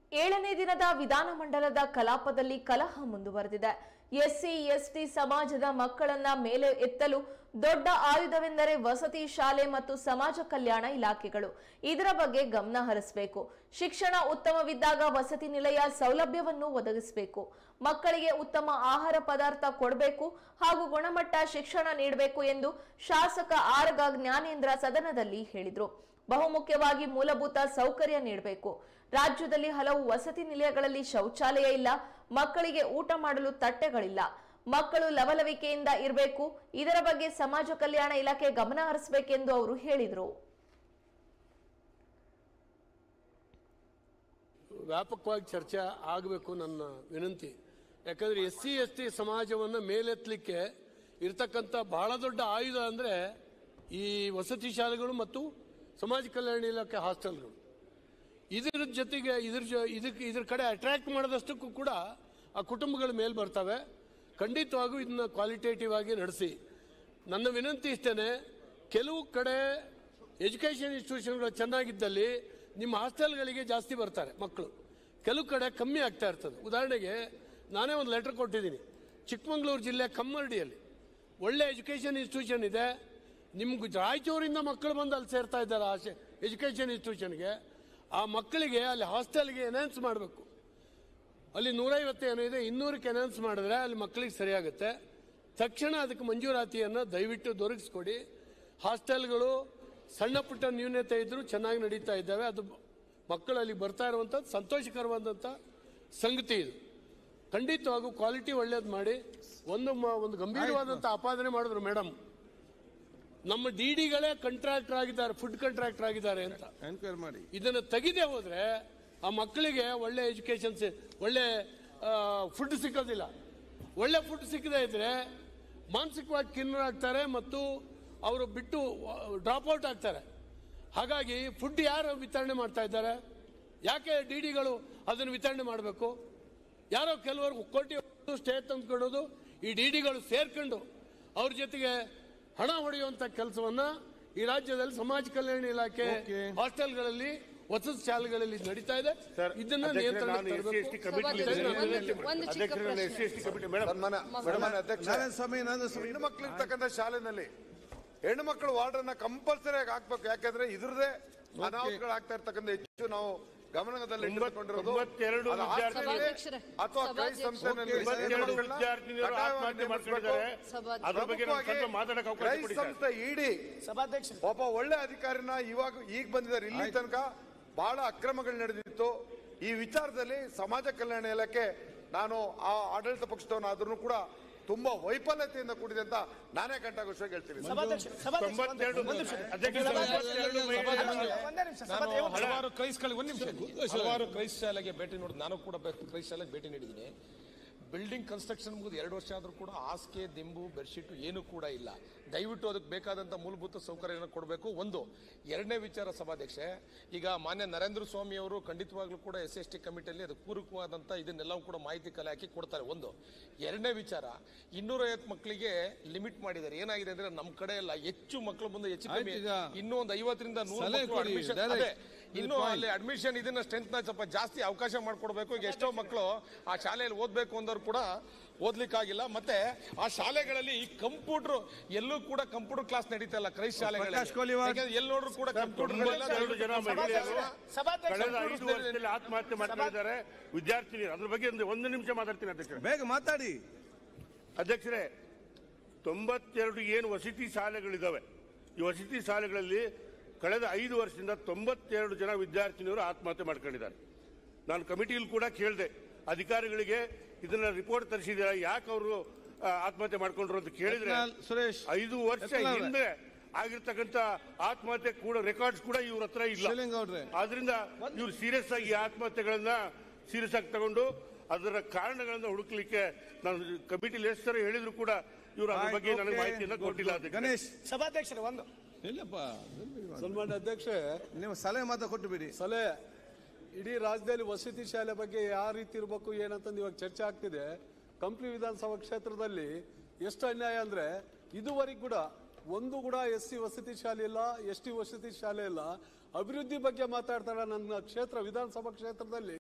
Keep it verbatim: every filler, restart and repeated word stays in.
ಏಳನೇ ದಿನದ ವಿಧಾನಮಂಡಲದ ಕಲಾಪದಲ್ಲಿ ಕಲಹ ಮುಂದುವರೆದಿದೆ. ಎಸ್ಸಿ ಎಸ್ಟಿ ಸಮಾಜದ ಮಕ್ಕಳನ್ನ ಮೇಲೆ ಎತ್ತಲು ದೊಡ್ಡ ಆಯುಧವೆಂದರೆ ವಸತಿ ಶಾಲೆ ಮತ್ತು ಸಮಾಜ ಕಲ್ಯಾಣ ಇಲಾಖೆಗಳು. ಇದರ ಬಗ್ಗೆ ಗಮನ ಹರಿಸಬೇಕು. ಶಿಕ್ಷಣ ಉತ್ತಮವಿದ್ದಾಗ ವಸತಿ ನಿಲಯ ಸೌಲಭ್ಯವನ್ನು ಒದಗಿಸಬೇಕು. ಮಕ್ಕಳಿಗೆ ಉತ್ತಮ ಆಹಾರ ಪದಾರ್ಥ ಕೊಡಬೇಕು ಹಾಗೂ ಗುಣಮಟ್ಟ ಶಿಕ್ಷಣ ನೀಡಬೇಕು ಎಂದು ಶಾಸಕ ಆರಗ ಜ್ಞಾನೇಂದ್ರ ಸದನದಲ್ಲಿ ಹೇಳಿದರು. ಬಹುಮುಖ್ಯವಾಗಿ ಮೂಲಭೂತ ಸೌಕರ್ಯ ನೀಡಬೇಕು. ರಾಜ್ಯದಲ್ಲಿ ಹಲವು ವಸತಿ ನಿಲಯಗಳಲ್ಲಿ ಶೌಚಾಲಯ ಇಲ್ಲ, ಮಕ್ಕಳಿಗೆ ಊಟ ಮಾಡಲು ತಟ್ಟೆಗಳಿಲ್ಲ. ಮಕ್ಕಳು ಲವಲವಿಕೆಯಿಂದ ಇರಬೇಕು. ಇದರ ಬಗ್ಗೆ ಸಮಾಜ ಕಲ್ಯಾಣ ಇಲಾಖೆ ಗಮನ ಹರಿಸಬೇಕೆಂದು ಅವರು ಹೇಳಿದರು. ವ್ಯಾಪಕವಾಗಿ ಚರ್ಚೆ ಆಗಬೇಕು ನನ್ನ ವಿನಂತಿ. ಯಾಕಂದ್ರೆ ಎಸ್ ಸಿ ಎಸ್ ಟಿ ಸಮಾಜವನ್ನು ಮೇಲೆತ್ತಲಿಕ್ಕೆ ಇರತಕ್ಕಂಥ ಬಹಳ ದೊಡ್ಡ ಆಯುಧ ಅಂದ್ರೆ ಈ ವಸತಿ ಶಾಲೆಗಳು ಮತ್ತು ಸಮಾಜ ಕಲ್ಯಾಣ ಇಲಾಖೆ ಹಾಸ್ಟೆಲ್ಗಳು. ಇದರ ಜೊತೆಗೆ ಇದ್ರ ಇದಕ್ಕೆ ಇದ್ರ ಕಡೆ ಅಟ್ರಾಕ್ಟ್ ಮಾಡೋದಷ್ಟಕ್ಕೂ ಕೂಡ ಆ ಕುಟುಂಬಗಳ ಮೇಲೆ ಬರ್ತವೆ. ಖಂಡಿತವಾಗೂ ಇದನ್ನ ಕ್ವಾಲಿಟೇಟಿವ್ ಆಗಿ ನಡೆಸಿ. ನನ್ನ ವಿನಂತಿ ಇಷ್ಟೇನೆ, ಕೆಲವು ಕಡೆ ಎಜುಕೇಷನ್ ಇನ್ಸ್ಟಿಟ್ಯೂಷನ್ಗಳು ಚೆನ್ನಾಗಿದ್ದಲ್ಲಿ ನಿಮ್ಮ ಹಾಸ್ಟೆಲ್ಗಳಿಗೆ ಜಾಸ್ತಿ ಬರ್ತಾರೆ ಮಕ್ಕಳು, ಕೆಲವು ಕಡೆ ಕಮ್ಮಿ ಆಗ್ತಾ ಇರ್ತದೆ. ಉದಾಹರಣೆಗೆ ನಾನೇ ಒಂದು ಲೆಟರ್ ಕೊಟ್ಟಿದ್ದೀನಿ. ಚಿಕ್ಕಮಗಳೂರು ಜಿಲ್ಲೆ ಕಮ್ಮರಡಿಯಲ್ಲಿ ಒಳ್ಳೆ ಎಜುಕೇಷನ್ ಇನ್ಸ್ಟಿಟ್ಯೂಷನ್ ಇದೆ. ನಿಮ್ಗೆ ರಾಯಚೂರಿಂದ ಮಕ್ಕಳು ಬಂದು ಅಲ್ಲಿ ಸೇರ್ತಾ ಇದ್ದಾರೆ ಆ ಎಜುಕೇಷನ್ ಇನ್ಸ್ಟಿಟ್ಯೂಷನ್ಗೆ. ಆ ಮಕ್ಕಳಿಗೆ ಅಲ್ಲಿ ಹಾಸ್ಟೆಲ್ಗೆ ಎನ್ಹಾನ್ಸ್ ಮಾಡಬೇಕು. ಅಲ್ಲಿ ನೂರೈವತ್ತು ಏನೋ ಇದೆ, ಇನ್ನೂರಕ್ಕೆ ಎನ್ಹಾನ್ಸ್ ಮಾಡಿದ್ರೆ ಅಲ್ಲಿ ಮಕ್ಕಳಿಗೆ ಸರಿಯಾಗುತ್ತೆ. ತಕ್ಷಣ ಅದಕ್ಕೆ ಮಂಜೂರಾತಿಯನ್ನು ದಯವಿಟ್ಟು ದೊರಕಿಸ್ಕೊಡಿ. ಹಾಸ್ಟೆಲ್ಗಳು ಸಣ್ಣ ಪುಟ್ಟ ನ್ಯೂನತೆ ಇದ್ರೂ ಚೆನ್ನಾಗಿ ನಡೀತಾ ಇದ್ದಾವೆ. ಅದು ಮಕ್ಕಳು ಅಲ್ಲಿ ಬರ್ತಾ ಇರುವಂಥದ್ದು ಸಂತೋಷಕರವಾದಂಥ ಸಂಗತಿ. ಇದು ಖಂಡಿತವಾಗೂ ಕ್ವಾಲಿಟಿ ಒಳ್ಳೇದು ಮಾಡಿ. ಒಂದು ಒಂದು ಗಂಭೀರವಾದಂಥ ಆಪಾದನೆ ಮಾಡಿದ್ರು ಮೇಡಮ್, ನಮ್ಮ ಡಿ ಡಿಗಳೇ ಕಾಂಟ್ರಾಕ್ಟರ್ ಆಗಿದ್ದಾರೆ, ಫುಡ್ ಕಾಂಟ್ರಾಕ್ಟರ್ ಆಗಿದ್ದಾರೆ ಅಂತ. ಎನ್ಕ್ವೈರಿ ಮಾಡಿ ಇದನ್ನು ತೆಗೆದೇ ಹೋದ್ರೆ ಆ ಮಕ್ಕಳಿಗೆ ಒಳ್ಳೆ ಎಜುಕೇಶನ್, ಒಳ್ಳೆ ಫುಡ್ ಸಿಕ್ಕೋದಿಲ್ಲ. ಒಳ್ಳೆ ಫುಡ್ ಸಿಕ್ಕದೇ ಇದ್ರೆ ಮಾನಸಿಕವಾಗಿ ಖಿನ್ನರಾಗ್ತಾರೆ ಮತ್ತು ಅವರು ಬಿಟ್ಟು ಡ್ರಾಪ್ ಔಟ್ ಆಗ್ತಾರೆ. ಹಾಗಾಗಿ ಫುಡ್ ಯಾರು ವಿತರಣೆ ಮಾಡ್ತಾ ಇದ್ದಾರೆ? ಯಾಕೆ ಡಿ ಡಿಗಳು ಅದನ್ನು ವಿತರಣೆ ಮಾಡಬೇಕು? ಯಾರೋ ಕೆಲವರು ಕೋಟಿ ಸ್ಟೇ ತಂದ್ಕೊಡೋದು, ಈ ಡಿ ಡಿಗಳು ಸೇರ್ಕೊಂಡು ಅವ್ರ ಜೊತೆಗೆ ಹಣ ಹೊಡೆಯುವಂತ ಕೆಲಸವನ್ನ ಈ ರಾಜ್ಯದಲ್ಲಿ ಸಮಾಜ ಕಲ್ಯಾಣ ಇಲಾಖೆ ಹಾಸ್ಟೆಲ್ಗಳಲ್ಲಿ ವಸತಿ ಶಾಲೆಗಳಲ್ಲಿ ನಡೀತಾ ಇದೆ. ಇದನ್ನ ಹೆಣ್ಣು ಮಕ್ಕಳು ಇರ್ತಕ್ಕಂಥ ಶಾಲೆನಲ್ಲಿ ಹೆಣ್ಣು ಮಕ್ಕಳು ವಾರ್ಡನ್ನ ಕಂಪಲ್ಸರಿ ಆಗಿ ಹಾಕ್ಬೇಕು. ಯಾಕಂದ್ರೆ ಇದ್ರದೇ ಅನಾಹುತಗಳು ಆಗ್ತಾ ಇರ್ತಕ್ಕಂಥ ಹೆಚ್ಚು ನಾವು ಗಮನದಲ್ಲಿ ಇಟ್ಟುಕೊಂಡಿರೋದು. ಅಥವಾ ಕೈ ಸಂಸ್ಥೆಯಲ್ಲಿ ಸಂಸ್ಥೆ ಇಡಿ ಒಬ್ಬ ಒಳ್ಳೆ ಅಧಿಕಾರಿನ ಇವಾಗ ಈಗ ಬಂದಿದ್ದಾರೆ. ಇಲ್ಲಿ ತನಕ ಬಹಳ ಅಕ್ರಮಗಳು ನಡೆದಿತ್ತು. ಈ ವಿಚಾರದಲ್ಲಿ ಸಮಾಜ ಕಲ್ಯಾಣ ಇಲಾಖೆ, ನಾನು ಆ ಆಡಳಿತ ಪಕ್ಷದವನಾದ್ರೂ ಕೂಡ ತುಂಬಾ ವೈಫಲ್ಯತೆಯಿಂದ ಕೂಡಿದೆ ಅಂತ ನಾನೇ ಕಂಠಘೋಷವಾಗಿ ಹೇಳ್ತೀನಿ. ಹಲವಾರು ಕ್ರೈಸ್ಗಳಿಗೆ ಒಂದು ನಿಮಿಷ ಹಲವಾರು ಕ್ರೈಸ್ ಶಾಲೆಗೆ ಭೇಟಿ ನೋಡಿ, ನಾನು ಕೂಡ ಕ್ರೈಸ್ ಶಾಲೆಗೆ ಭೇಟಿ ನೀಡಿದ್ದೀನಿ. ಬಿಲ್ಡಿಂಗ್ ಕನ್ಸ್ಟ್ರಕ್ಷನ್ ಮುಗಿದು ಎರಡು ವರ್ಷ ಆದರೂ ಕೂಡ ಹಾಸಿಗೆ, ದಿಂಬು, ಬೆಡ್ಶೀಟು ಏನೂ ಕೂಡ ಇಲ್ಲ. ದಯವಿಟ್ಟು ಅದಕ್ಕೆ ಬೇಕಾದಂಥ ಮೂಲಭೂತ ಸೌಕರ್ಯನ ಕೊಡಬೇಕು. ಒಂದು. ಎರಡನೇ ವಿಚಾರ ಸಭಾಧ್ಯಕ್ಷೆ, ಈಗ ಮಾನ್ಯ ನರೇಂದ್ರ ಸ್ವಾಮಿ ಅವರು ಖಂಡಿತವಾಗ್ಲೂ ಕೂಡ ಎಸ್ ಎಸ್ ಟಿ ಕಮಿಟಿಯಲ್ಲಿ ಅದಕ್ಕೆ ಪೂರಕವಾದಂಥ ಇದನ್ನೆಲ್ಲವೂ ಕೂಡ ಮಾಹಿತಿ ಕಲೆ ಹಾಕಿ ಕೊಡ್ತಾರೆ. ಒಂದು. ಎರಡನೇ ವಿಚಾರ, ಇನ್ನೂರೈವತ್ತು ಮಕ್ಕಳಿಗೆ ಲಿಮಿಟ್ ಮಾಡಿದ್ದಾರೆ. ಏನಾಗಿದೆ ಅಂದ್ರೆ ನಮ್ಮ ಕಡೆ ಎಲ್ಲ ಹೆಚ್ಚು ಮಕ್ಕಳು ಬಂದು ಹೆಚ್ಚು ಕಮ್ಮಿ ಇನ್ನೂ ಒಂದು ಐವತ್ತರಿಂದ ನೂರು ಅಡ್ಮಿಷನ್ ಅದೇ ಇನ್ನೂ ಅಲ್ಲಿ ಅಡ್ಮಿಷನ್ ಇದನ್ನ ಸ್ಟ್ರೆಂತ್ ನ ಸ್ವಲ್ಪ ಜಾಸ್ತಿ ಅವಕಾಶ ಮಾಡಿಕೊಡ್ಬೇಕು. ಈಗ ಎಷ್ಟೋ ಮಕ್ಕಳು ಆ ಶಾಲೆಯಲ್ಲಿ ಓದಬೇಕು ಅಂದವ್ರು ಕೂಡ ಓದ್ಲಿಕ್ಕಾಗಿಲ್ಲ. ಮತ್ತೆ ಆ ಶಾಲೆಗಳಲ್ಲಿ ಈ ಕಂಪ್ಯೂಟರ್ ಎಲ್ಲೂ ಕೂಡ ಕಂಪ್ಯೂಟರ್ ಕ್ಲಾಸ್ ನಡೀತಾ ಇಲ್ಲ ಕ್ರೈಸ್ಟ್ ಶಾಲೆಗಳಲ್ಲಿ. ಎಲ್ಲಿ ನೋಡ್ರು ಕೂಡ ಕಂಪ್ಯೂಟರ್ ಆತ್ಮಹತ್ಯೆ ಮಾಡ್ತಿದ್ದಾರೆ ವಿದ್ಯಾರ್ಥಿನಿ. ಅದ್ರ ಬಗ್ಗೆ ಒಂದು ನಿಮಿಷ ಮಾತಾಡ್ತೀನಿ ಅಧ್ಯಕ್ಷರೇ. ಬೇಗ ಮಾತಾಡಿ ಅಧ್ಯಕ್ಷರೇ. ತೊಂಬತ್ತೆರಡು ಏನು ವಸತಿ ಶಾಲೆಗಳಿದಾವೆ, ಈ ವಸತಿ ಶಾಲೆಗಳಲ್ಲಿ ಕಳೆದ ಐದು ವರ್ಷದಿಂದ ತೊಂಬತ್ತೆರಡು ಜನ ವಿದ್ಯಾರ್ಥಿನಿಯರು ಆತ್ಮಹತ್ಯೆ ಮಾಡ್ಕೊಂಡಿದ್ದಾರೆ. ನಾನು ಕಮಿಟಿಯಲ್ಲಿ ಕೂಡ ಕೇಳಿದೆ ಅಧಿಕಾರಿಗಳಿಗೆ, ಇದನ್ನ ರಿಪೋರ್ಟ್ ತರಿಸಿದ್ದೀರಾ, ಯಾಕೆ ಅವರು ಆತ್ಮಹತ್ಯೆ ಮಾಡ್ಕೊಂಡ್ರು ಅಂತ ಕೇಳಿದ್ರೆ ಸುರೇಶ್ ಐದು ವರ್ಷ ಹಿಂದೆ ಆಗಿರ್ತಕ್ಕಂಥ ಆತ್ಮಹತ್ಯೆ ಕೂಡ ರೆಕಾರ್ಡ್ಸ್ ಕೂಡ ಇವ್ರ ಹತ್ರ ಇಲ್ಲ. ಆದ್ರಿಂದ ಇವ್ರು ಸೀರಿಯಸ್ ಆಗಿ ಆತ್ಮಹತ್ಯೆಗಳನ್ನ ಸೀರಿಯಸ್ ಆಗಿ ತಗೊಂಡು ಅದರ ಕಾರಣಗಳನ್ನ ಹುಡುಕ್ಲಿಕ್ಕೆ ನಾನು ಕಮಿಟಿಲಿ ಎಷ್ಟು ಸರಿ ಹೇಳಿದ್ರು ಕೂಡ ಇವರು ಅದ್ರ ಬಗ್ಗೆ ನನಗೆ ಮಾಹಿತಿಯನ್ನ ಕೊಟ್ಟಿಲ್ಲ. ಗಣೇಶ್ ಸಭಾಧ್ಯಕ್ಷರೇ ಒಂದು ಇಲ್ಲಪ್ಪ ಸನ್ಮಾನ್ಯ ಅಧ್ಯಕ್ಷೆ, ನೀವು ಸಲಹೆ ಮಾತ್ರ ಕೊಟ್ಟು ಬಿಡಿ. ಸಲಹೆ ಇಡೀ ರಾಜ್ಯದಲ್ಲಿ ವಸತಿ ಶಾಲೆ ಬಗ್ಗೆ ಯಾವ ರೀತಿ ಇರಬೇಕು ಏನಂತಂದು ಇವಾಗ ಚರ್ಚೆ ಆಗ್ತಿದೆ. ಕಂಪ್ಲಿ ವಿಧಾನಸಭಾ ಕ್ಷೇತ್ರದಲ್ಲಿ ಎಷ್ಟು ಅನ್ಯಾಯ ಅಂದ್ರೆ ಇದುವರೆಗೂ ಕೂಡ ಒಂದು ಕೂಡ ಎಸ್ ಸಿ ವಸತಿ ಶಾಲೆ ಇಲ್ಲ, ಎಸ್ ಟಿ ವಸತಿ ಶಾಲೆ ಇಲ್ಲ. ಅಭಿವೃದ್ಧಿ ಬಗ್ಗೆ ಮಾತಾಡ್ತಾರೆ ನನ್ನ ಕ್ಷೇತ್ರ ವಿಧಾನಸಭಾ ಕ್ಷೇತ್ರದಲ್ಲಿ.